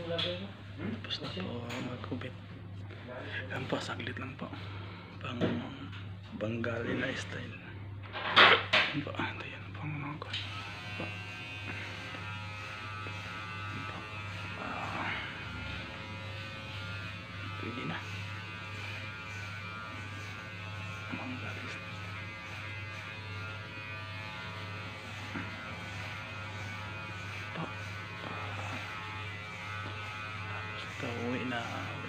Tapos na po magkubit. Yan po, saglit lang po. Pang Bengali na style. Yan po, ito yan po ang mga ko. Pwede na. Bengali style. Uwi na.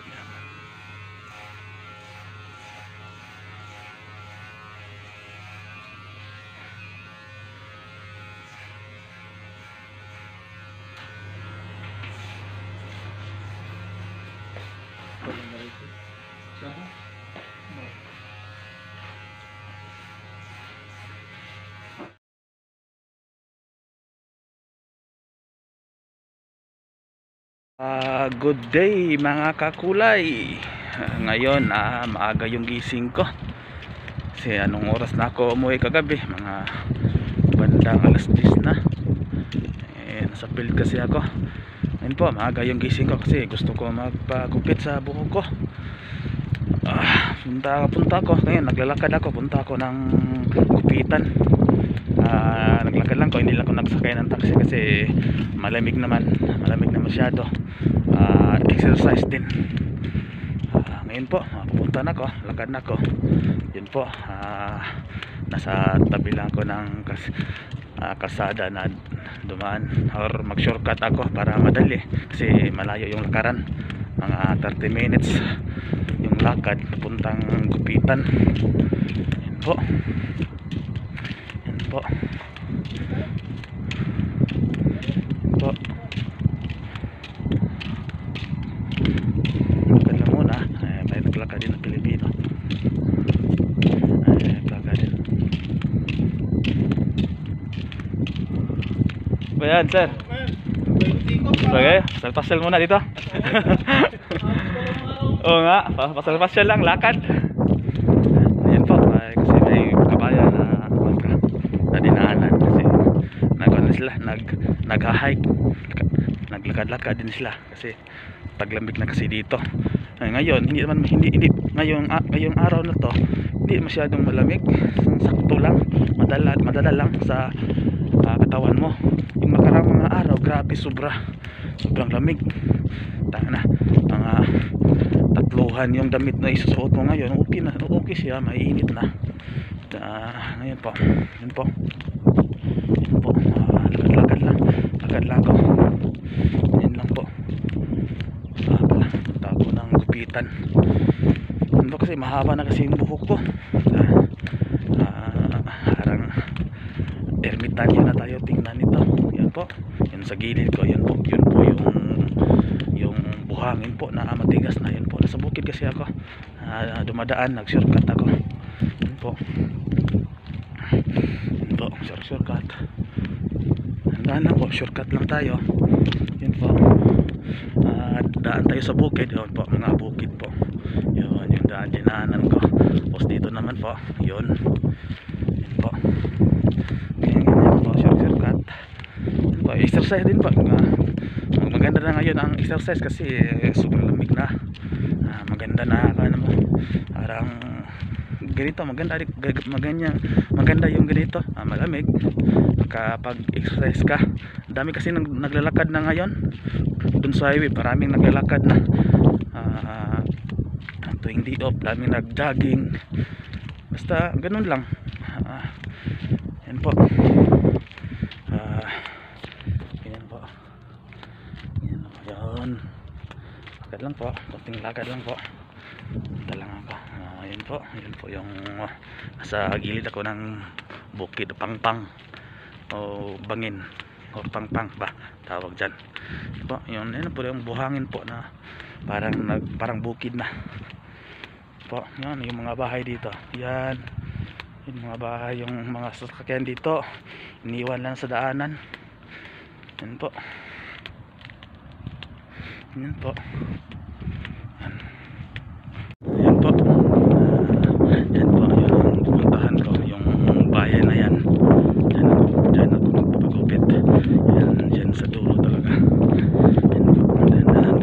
Good day mga kakulay. Ngayon maaga yung gising ko. Kasi anong oras na ako umuwi kagabi? Mga bandang alas 10 na. Nasa field kasi ako. Ngayon po maaga yung gising ko kasi gusto ko magpagupit sa buhok ko. Punta ako ngayon, naglalakad ako, punta ako ng gupitan. Naglakad lang ko, hindi lang ako nagsakay ng taxi kasi malamig na masyado. Exercise din. Ngayon po pupunta na ako, lakad na ako. Yun po, nasa tabi lang ako ng kalsada na dumaan or mag shortcut ako para madali kasi malayo yung lakaran, mga 30 minutes yung lakad papuntang gupitan. Yan po, yan po, yan po. Lakad lang muna. May naglakad din ng Pilipino. Naglakad din. Bayan sir, okay, pasal muna dito. Oo nga, pasal lang, lakad. Ayan po, kasi may kabayan na dinaanan kasi nag-hike, naglakad-lakad din sila kasi taglamig na kasi dito. Ngayon ngayong araw na to hindi masyadong malamig, sakto lang, madala lang sa katawan mo. Yung nakarang mga araw, grabe, sobrang lamig. Tanga na, mga tatluhan yung damit na isusuot mo ngayon. Okay siya, mainit na. Ngayon po, yun po, lakad lang ako. Yan lang po. Tago ng gupitan. Yun po, kasi mahaba na kasi yung buhok ko. Harang ermitanyo na tayo tingnan nito. Yan po, yun sa gilid ko, yun po yung buhangin po na matigas na. Yan po, nasa bukid kasi ako, dumadaan, nag-shortcut ako. Yan po, shortcut. Handaan lang po, shortcut lang tayo. Yun po, daan tayo sa bukid. Yun po, mga bukid po. Yun, yung daan dinaanan ko. Tapos dito naman po, yun po. Ganyan po, shortcut. Yun po, exercise din po. Maganda na ngayon ang exercise kasi sobrang lamig na. Maganda na parang ganito, maganda yung ganito, malamig kapag exercise ka. Dami kasi naglalakad na ngayon dun sa highway, maraming naglalakad na tuwing day off, daming nag-jogging, basta ganun lang. Yan po, ganyan po, yan, lakad lang po, konting lakad lang po, punta lang ako. Yun po yung nasa gilid ako ng bukid, pangpang o bangin o pangpang ba tawag dyan po. Yun po yung buhangin po na parang bukid na po. Yan yung mga bahay dito, yan yung mga bahay, yung mga sasakyan dito iniwan lang sa daanan. Yan po, yan po, yan po, yan po yung pupuntahan ko, yung bayan na yan. Dyan ako magpapagupit. Yan sa dulo talaga. Yan po,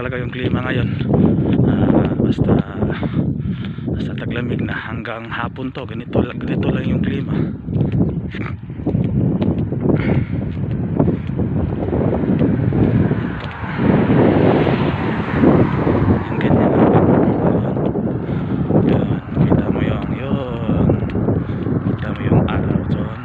talaga yung klima ngayon. Basta taglamig na hanggang hapon to, ganito lang yung klima. Yung ganyan lang. Yun, kita mo yung araw doon.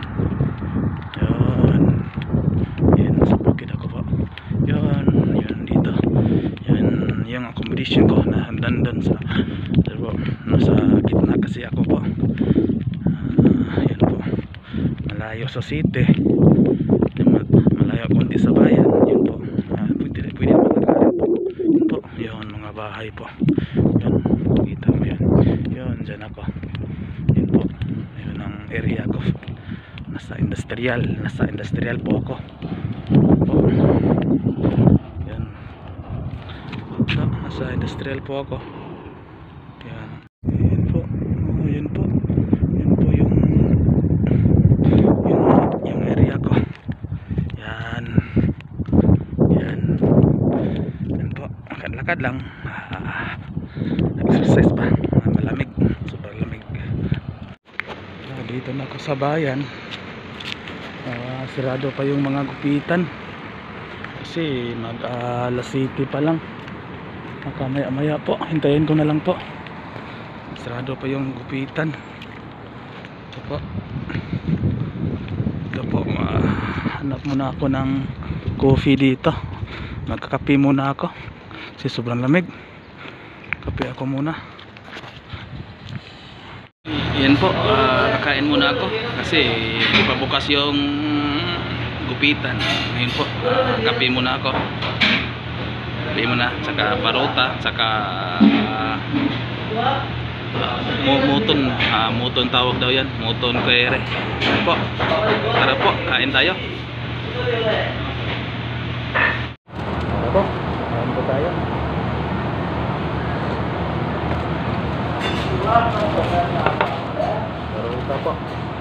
Yun, sa bukid ako po. Yun dito. Yun yung accommodation ko na nandun sa nasa gitna kasi ako po. Yun po, malayo sa city, malayo konti sa bayan. Yun po, pwede makalakarin po. Yun po, yun mga bahay po. Yun, kita mo yun. Yun, dyan ako. Yun po, yun ang area ko. Nasa industrial po ako po. Yan. So, nasa industrial po ako. Yan. Yan po. Yun po yung area ko. Yan po, lakad lang. Exercise pa. Malamig, super lamig. Dito na ako sa bayan. Sirado pa yung mga gupitan kasi alas 7 pa lang. Maya po, hintayin ko na lang po. Sirado pa yung gupitan. Ito po, hanap muna ako ng coffee dito. Magkakape muna ako kasi sobrang lamig. Kape ako muna. Yan po, kakain muna ako kasi ipabukas yung gupitan. Ngayon po, kape muna ako. Kape muna, saka parota, saka muton tawag daw yan, muton kwere. Yan po, tara po, kain tayo. Tara po, kain po tayo. Parota po.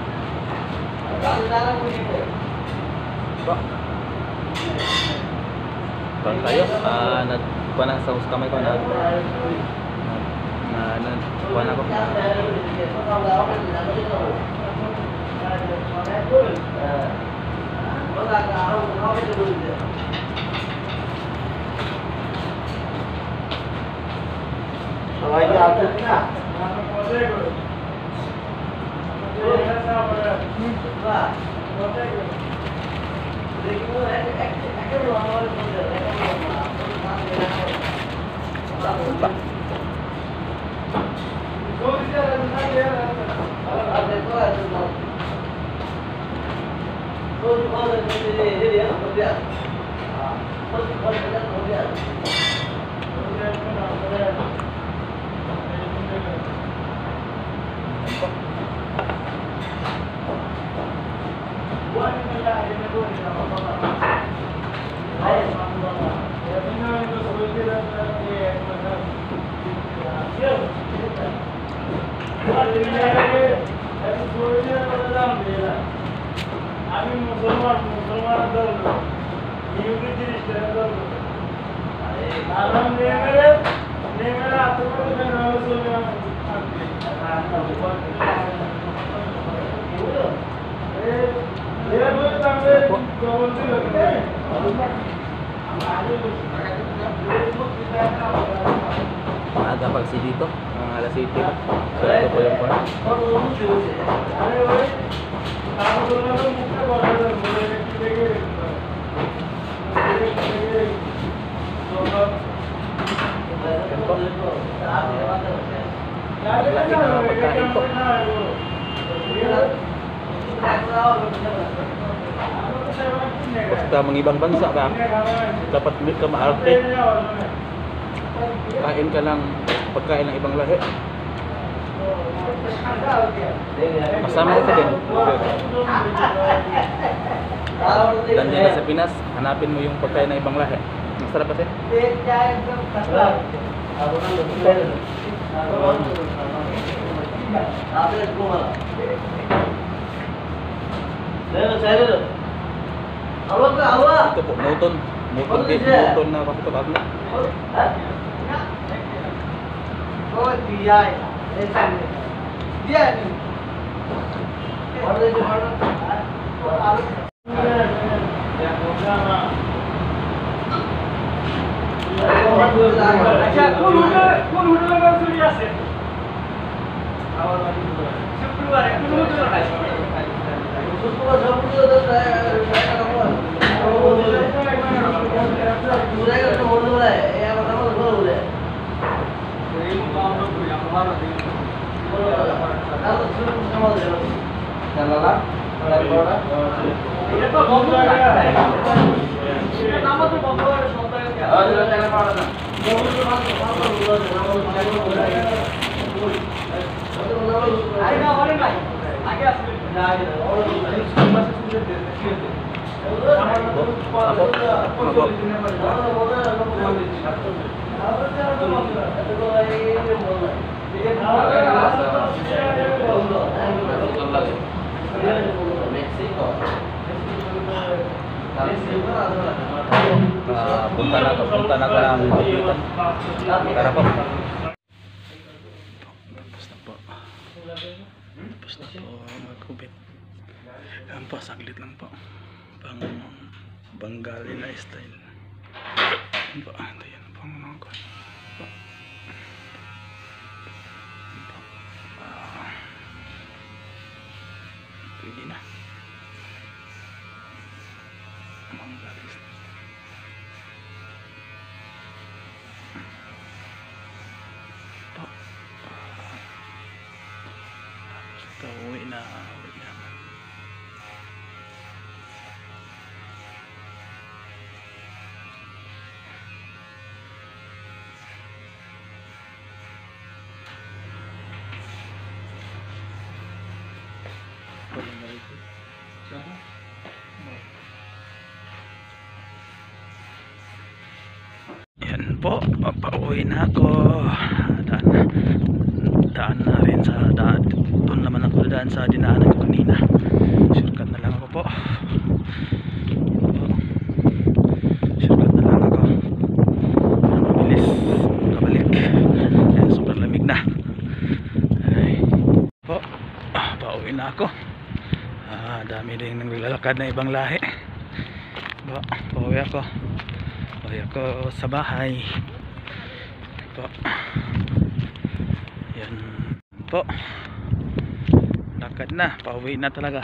Kain tayo. Kuha na sa kamay ko na kuha na ko. আমি মুসলমান ধর্ম ইহুদি জিনিসটা ধর্ম আরাম নেমেরে আত্মকথা মুসলমান Maaga pag si dito, alas 7 pa. So ito po yung part. Lagi na pagkain po. Basta mga ibang bansa ka, dapat hindi ka maarte. Kain ka lang pagkain ng ibang lahi. Masama ito din. Dan dyan sa Pinas, hanapin mo yung pagkain ng ibang lahi. Masarap kasi. Ito po, muton. Motor motor na ako ito bago. Oh, dia. Esan. Dia ni. Order je order. अच्छा কোন হোটেলে কাজ চলি আছে শুক্রবার কোন হোটেলে কাজ শুক্রবার সবগুলো তো এটা তো বন্ধ জায়গা এটা নাম তো বন্ধ করে সব জায়গা আরে না ওরে নাই আগে আসবে Punta na ka ng hospital. Tara po. Tapos na po. Tapos na po magkubit. Yan po, saglit lang po. Pang Bengali lifestyle. Yan po, ito yan po ang mga ko. Pwede na. Bengali style. Ito, uwi na naman. Yan po, pauwi na ako. Daan na rin sa daan. Doon naman ako daan sa dinaanan ko kanina. Shortcut na lang ako po. Shortcut na lang ako para mabilis makabalik. Ayan, sobrang lamig na. Ay po, pauwi na ako. Dami rin naglalakad na ibang lahi. Pauwi ako. Pauwi ako sa bahay po. Yan po, lakad na, pauwi na talaga.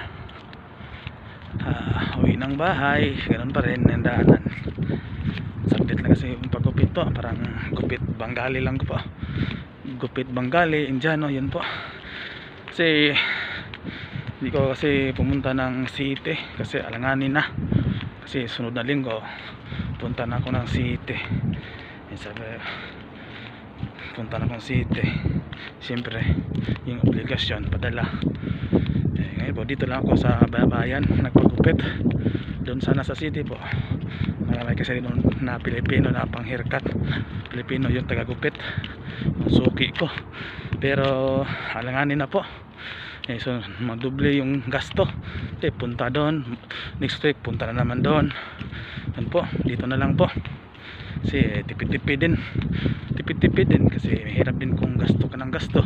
Uwi ng bahay, ganoon pa rin ang daanan. Saglit lang kasi yung pagupit po, parang gupit Bengali lang ko po. Gupit Bengali, Indiano, yun po. Kasi hindi ko kasi pumunta ng city kasi alanganin na. Kasi sunod na linggo punta na ako ng city. Sabi, punta na akong city. Siyempre yung obligasyon padala. Ngayon po dito lang ako sa bayan nagpagupit. Doon sana sa city po marami kasi doon na Pilipino na pang haircut. Pilipino yung tagagupit, yung suki ko. Pero alanganin na po. So madoble yung gasto. Punta doon, next week punta na naman doon. Yan po, dito na lang po. Kasi tipid-tipid din kasi mahirap din kung gasto ka ng gasto.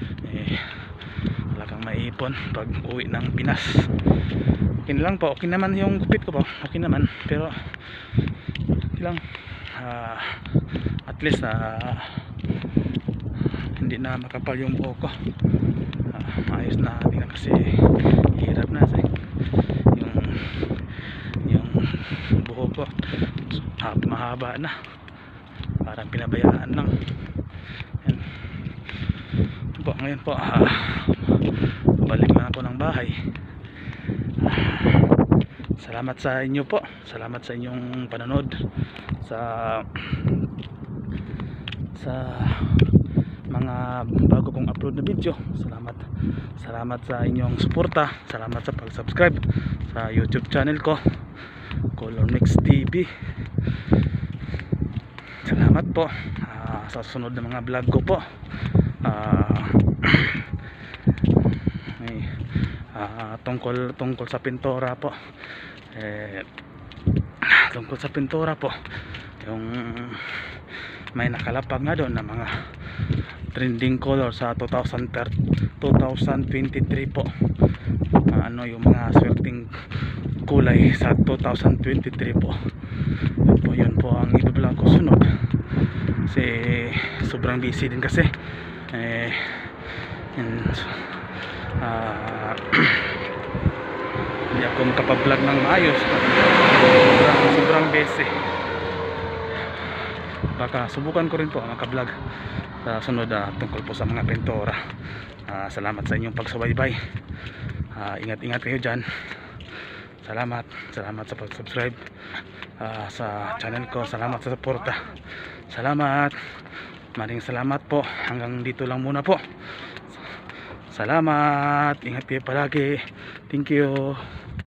Wala kang maipon pag uwi ng Pinas. Okay lang po, okay naman yung gupit ko po, okay naman, pero okay lang, at least hindi na makapal yung buhok ko. Ayos na, hindi na kasi hirap na yung buhok ko mahaba na, parang pinabayaan lang. Yan po, ngayon po balik na ako ng bahay. Salamat sa inyo po, salamat sa inyong panonood sa mga bago kong upload na video. Salamat sa inyong suporta, salamat sa pag-subscribe sa YouTube channel ko, Color Mix TV. Salamat po sa susunod na mga vlog ko po. Tungkol sa pintura po. tungkol sa pintura po, yung may nakalapag nga doon na mga trending color sa 2023 po. Ano yung mga swerteng kulay sa 2023 po. Yun po ang i-vlog ko sunod, kasi sobrang busy din kasi hindi ako makapablog ng maayos, sobrang busy. Baka subukan ko rin po makablog sa sunod tungkol po sa mga pintura. Salamat sa inyong pagsubaybay. Ingat-ingat kayo dyan. Salamat sa pag-subscribe sa channel ko. Salamat sa suporta. Salamat, maraming salamat po. Hanggang dito lang muna po. Salamat, ingat kayo palagi. Thank you.